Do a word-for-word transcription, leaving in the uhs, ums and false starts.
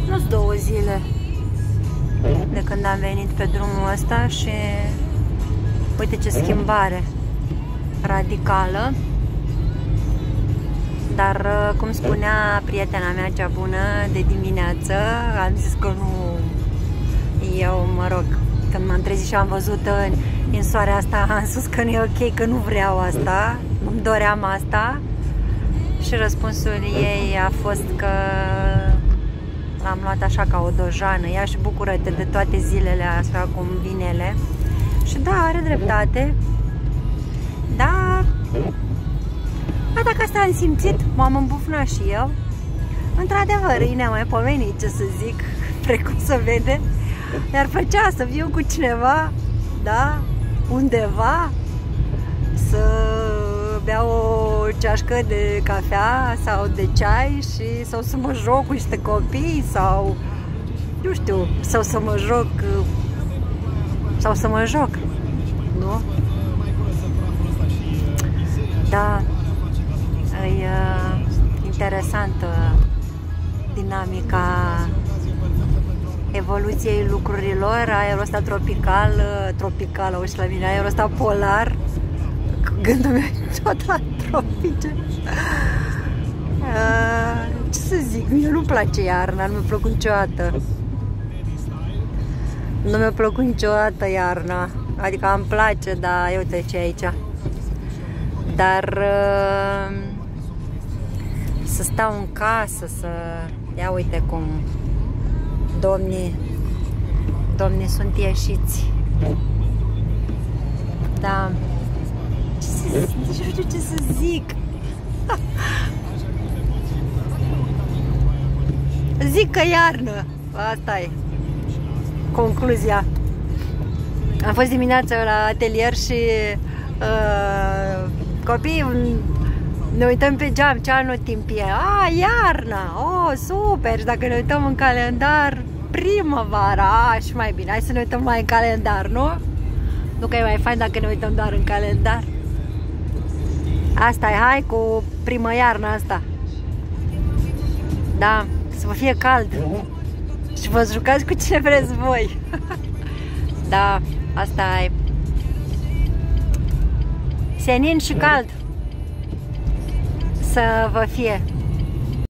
Nu-s două zile de când am venit pe drumul ăsta și uite ce schimbare radicală. Dar, cum spunea prietena mea cea bună de dimineață, am zis că nu, eu, mă rog, când m-am trezit și am văzut în, în soarea asta, am spus că nu e ok, că nu vreau asta, nu-mi doream asta. Și răspunsul ei a fost că l-am luat așa ca o dojană, ia și bucură-te de toate zilele așa cum vin ele. Și da, are dreptate. Da, a, dacă asta am simțit, m-am îmbufnat și eu. Într-adevăr, e nemaipomenit, ce să zic, precum se vede. Mi-ar plăcea să fiu cu cineva, da, undeva, să beau o ceașcă de cafea sau de ceai și sau să mă joc cu niște copii sau, nu știu, sau să mă joc, sau să mă joc, nu? Da, e uh, interesantă dinamica evoluției lucrurilor, aerul ăsta tropical, tropical, auzi la mine, aerul ăsta polar, gândul meu tot la tropice. Uh, ce să zic, mie nu-mi place iarna, nu mi-a plăcut niciodată. Nu mi-a plăcut niciodată iarna, adică îmi place, dar uite ce e aici. Dar uh, să stau în casă, să... Ia uite cum domnii, domnii sunt ieșiți. Da. Ce să, nu știu ce să zic. Zic că iarnă. Asta e concluzia. Am fost dimineața la atelier și uh, copiii, ne uităm pe geam, ce anotimp e. A, iarna! Oh, super! Și dacă ne uităm în calendar, primăvara, a, și mai bine. Hai să ne uităm mai în calendar, nu? Nu că e mai fain dacă ne uităm doar în calendar. Asta e, hai cu primă iarna asta. Da, să vă fie cald. Și vă jucați cu cine vreți voi. Da, asta e. Senin și cald. Să vă fie.